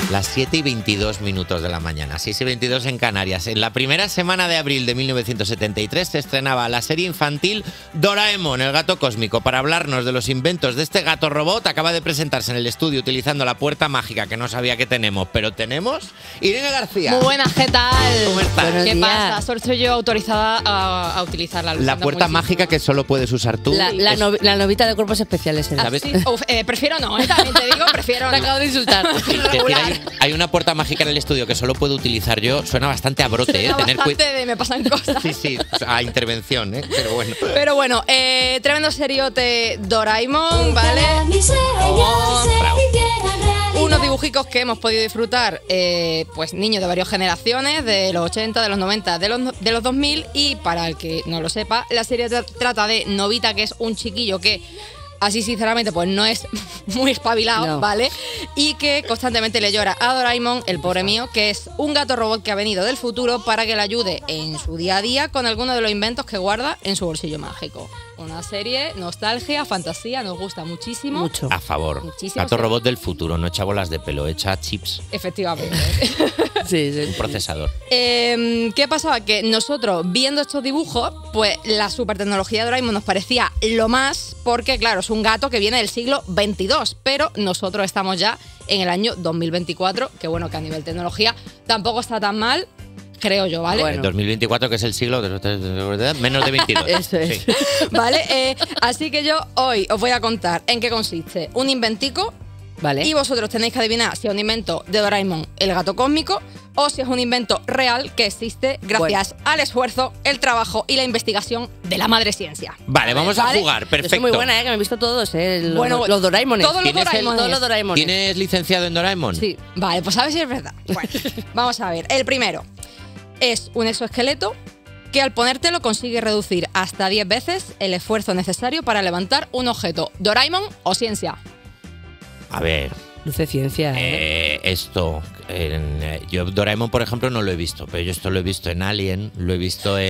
Las 7:22 de la mañana, 6:22 en Canarias. En la primera semana de abril de 1973 se estrenaba la serie infantil Doraemon, el gato cósmico. Para hablarnos de los inventos de este gato robot, acaba de presentarse en el estudio utilizando la puerta mágica, que no sabía que tenemos, pero tenemos, Irene García. Muy buenas, ¿qué tal? ¿Cómo estás? ¿Qué pasa? Solo estoy yo autorizada a utilizarla. La puerta mágica que solo puedes usar tú. La novita de cuerpos especiales. ¿Sabes? Sí. Uf, prefiero no, también te digo, prefiero Te no. acabo de insultar. Hay una puerta mágica en el estudio que solo puedo utilizar yo. Suena bastante a brote, Suena Tener bastante de me pasan cosas. Sí, a intervención, pero bueno. Pero bueno, tremendo seriote Doraemon, ¿vale? Unos dibujicos que hemos podido disfrutar, pues niños de varias generaciones, de los 80, de los 90, de los 2000. Y para el que no lo sepa, la serie trata de Nobita, que es un chiquillo que, así sinceramente, pues no es muy espabilado, No. ¿vale? Y que constantemente le llora a Doraemon, el pobre mío, que es un gato robot que ha venido del futuro para que le ayude en su día a día con alguno de los inventos que guarda en su bolsillo mágico. Una serie, nostalgia, fantasía, nos gusta muchísimo. Mucho. A favor. Muchísimo, Gato sí. robot del futuro, no echa bolas de pelo, echa chips. Efectivamente. Sí, sí. Un procesador. ¿Qué pasaba? Que nosotros, viendo estos dibujos, pues la super tecnología de Doraemon nos parecía lo más, porque claro, es un gato que viene del siglo XXII, pero nosotros estamos ya en el año 2024, que bueno, que a nivel tecnología tampoco está tan mal, creo yo, ¿vale? Bueno. En 2024, que es el siglo de menos de 22. Eso es. Sí. ¿Vale? Así que yo hoy os voy a contar en qué consiste un inventico. Vale. Y vosotros tenéis que adivinar si es un invento de Doraemon, el gato cósmico, o si es un invento real que existe gracias al esfuerzo, el trabajo y la investigación de la madre ciencia. Vale, vamos a ¿Vale? jugar, Yo perfecto. soy muy buena, que me he visto todos, Bueno, los Doraemones. todos los ¿Tienes Doraemones. Todos los Doraemones. ¿Tienes licenciado en Doraemon? Sí. Vale, pues a ver si es verdad. Bueno, vamos a ver. El primero es un exoesqueleto que al ponértelo consigue reducir hasta 10 veces el esfuerzo necesario para levantar un objeto. ¿Doraemon o ciencia? A ver, Luce ciencia, ¿eh? yo Doraemon, por ejemplo, no lo he visto, pero yo esto lo he visto en Alien, lo he visto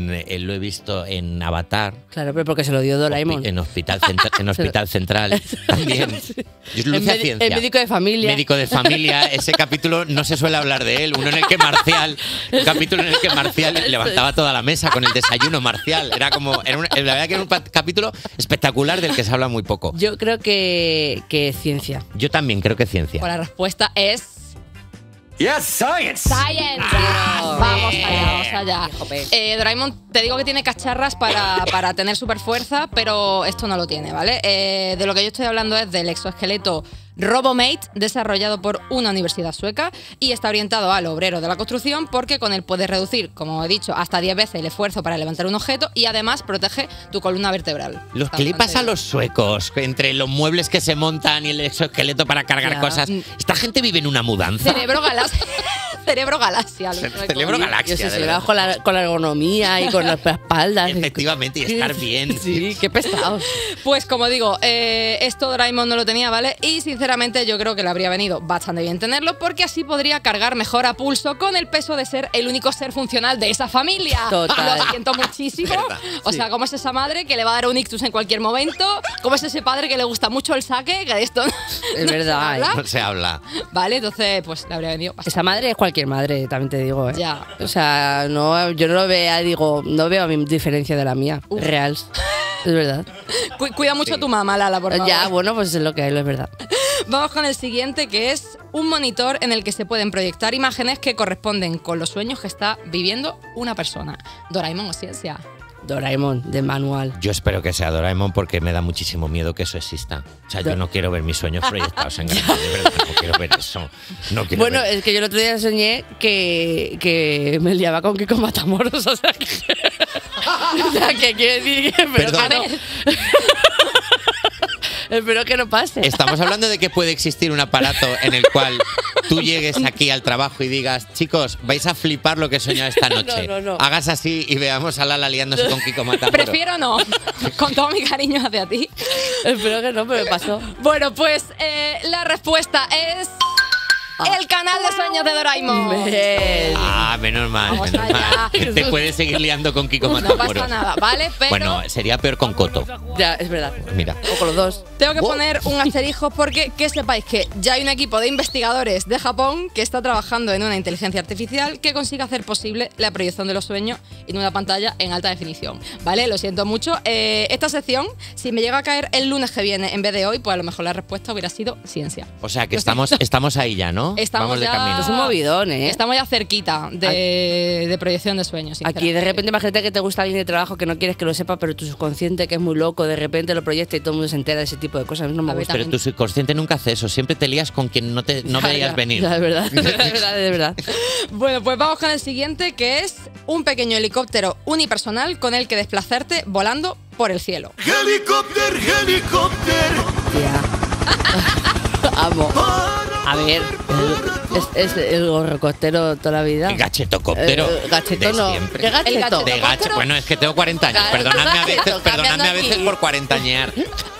en Avatar, Claro, pero porque se lo dio Doraemon. en Hospital Central también. Yo lo hice a ciencia. El médico de familia. Médico de familia, ese capítulo no se suele hablar de él. Un capítulo en el que Marcial levantaba toda la mesa con el desayuno Marcial. La verdad que era un capítulo espectacular del que se habla muy poco. Yo creo que ciencia. Yo también creo que ciencia. Pues la respuesta es... Yes, science. ¡Science! Vamos allá. Doraemon, te digo que tiene cacharras para tener super fuerza, pero esto no lo tiene, ¿vale? De lo que yo estoy hablando es del exoesqueleto Robomate, desarrollado por una universidad sueca y está orientado al obrero de la construcción porque con él puedes reducir, como he dicho, hasta 10 veces el esfuerzo para levantar un objeto y además protege tu columna vertebral. ¿Qué le pasa a los suecos? Entre los muebles que se montan y el exoesqueleto para cargar Ya. cosas. ¿Esta gente vive en una mudanza? Cerebro galaxia. Cerebro galaxia. los suecos. Cerebro Yo galaxia. sé, de se verdad. va con la ergonomía y con las espaldas. Efectivamente, y estar bien. Sí, qué pesados. Pues como digo, esto Doraemon no lo tenía, ¿vale? Y sinceramente yo creo que le habría venido bastante bien tenerlo porque así podría cargar mejor a pulso con el peso de ser el único ser funcional de esa familia. Total. Lo siento muchísimo. Verdad, O sea, ¿cómo es esa madre que le va a dar un ictus en cualquier momento? ¿Cómo es ese padre que le gusta mucho el saque? Que de esto no Es se verdad, habla. No se habla. Vale, entonces pues le habría venido bastante. Esa madre es cualquier madre, también te digo, ¿eh? Ya. O sea, no, yo no lo veo, no veo mi diferencia de la mía. Uf. Real. Es verdad. Cuida mucho a tu mamá, Lala, por favor. Ya, bueno, pues es lo que hay, es verdad. Vamos con el siguiente, que es un monitor en el que se pueden proyectar imágenes que corresponden con los sueños que está viviendo una persona. Doraemon o ciencia. Doraemon, de manual. Yo espero que sea Doraemon porque me da muchísimo miedo que eso exista. O sea, yo no quiero ver mis sueños proyectados en grande, de verdad, no quiero ver eso. No quiero Bueno, ver. es que yo el otro día soñé que me liaba con Kiko Matamoros, o sea que... o sea, que quiere decir que... Pero Perdón. que no. Espero que no pase. Estamos hablando de que puede existir un aparato en el cual tú llegues aquí al trabajo y digas, chicos, vais a flipar lo que he soñado esta noche. No. Hagas así y veamos a Lala liándose con Kiko Matamoros. Prefiero no, con todo mi cariño hacia ti. Espero que no, pero me pasó. Bueno, pues la respuesta es... el canal de sueños de Doraemon. Menos mal, Vamos menos allá. mal. Te puedes seguir liando con Kiko No Matamoros. pasa nada, ¿vale? Pero Bueno, sería peor con Koto. Ya, es verdad. Mira. O con los dos. tengo que poner un asterisco porque que sepáis que ya hay un equipo de investigadores de Japón que está trabajando en una inteligencia artificial que consiga hacer posible la proyección de los sueños en una pantalla en alta definición. ¿Vale? Lo siento mucho. Esta sección, si me llega a caer el lunes que viene en vez de hoy, pues a lo mejor la respuesta hubiera sido ciencia. O sea que estamos ahí ya, ¿no? Estamos Vamos de ya- camino. Es un movidón, ¿eh? Estamos ya cerquita de proyección de sueños. Aquí de repente imagínate que te gusta alguien de trabajo que no quieres que lo sepa, pero tu subconsciente, que es muy loco, de repente lo proyecta y todo el mundo se entera de ese tipo de cosas. No me A ver, gusta. Pero tu subconsciente nunca hace eso. Siempre te lías con quien no veías venir. Ya, de verdad, de verdad, de verdad. Bueno, pues vamos con el siguiente, que es un pequeño helicóptero unipersonal con el que desplazarte volando por el cielo. Tía. Amo. A ver, es el gorrocostero toda la vida. El gachetocóptero. Gacheto de no. siempre. ¿Qué gacheto? De gache. Bueno, es que tengo 40 años. Claro, Perdonadme a veces, gacheto, perdonadme a veces cambiando por cuarentañear.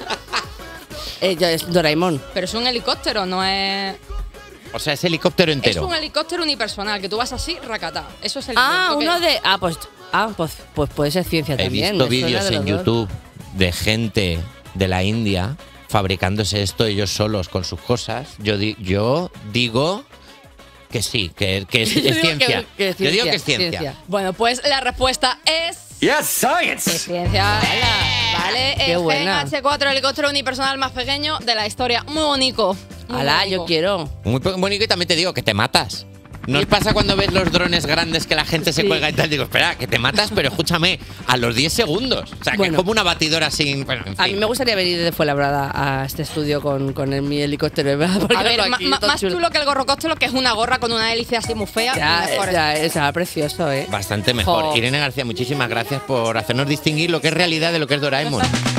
Ya es Doraemon. Pero es un helicóptero, no es... O sea, es helicóptero Es entero. un helicóptero unipersonal, que tú vas así, racatá. Eso es el Ah, invento que- uno de. Pues puede ser ciencia He también. visto me suena vídeos de en los dos. YouTube de gente de la India fabricándose esto ellos solos con sus cosas. Yo digo que sí, que es Yo digo ciencia. que es Yo digo ciencia, que es ciencia. Bueno, pues la respuesta es... Yes, Es science! ciencia. Vale, Qué el buena. GH4, el helicóptero unipersonal más pequeño de la historia. Muy bonito. Muy Alá, bonito. yo quiero. Muy bonito y también te digo que te matas. ¿No os pasa cuando ves los drones grandes que la gente se Sí. cuelga y tal? Digo, espera, que te matas, pero escúchame, a los 10 segundos. O sea, que Bueno. es como una batidora sin... Bueno, en A mí fin. me gustaría venir de Fuenlabrada a este estudio con mi helicóptero, ¿verdad? Porque A ver, aquí todo más chulo que el gorrocóptero, que es una gorra con una hélice así muy fea. mejor. Ya, está precioso, ¿eh? Bastante mejor. Jo. Irene García, muchísimas gracias por hacernos distinguir lo que es realidad de lo que es Doraemon.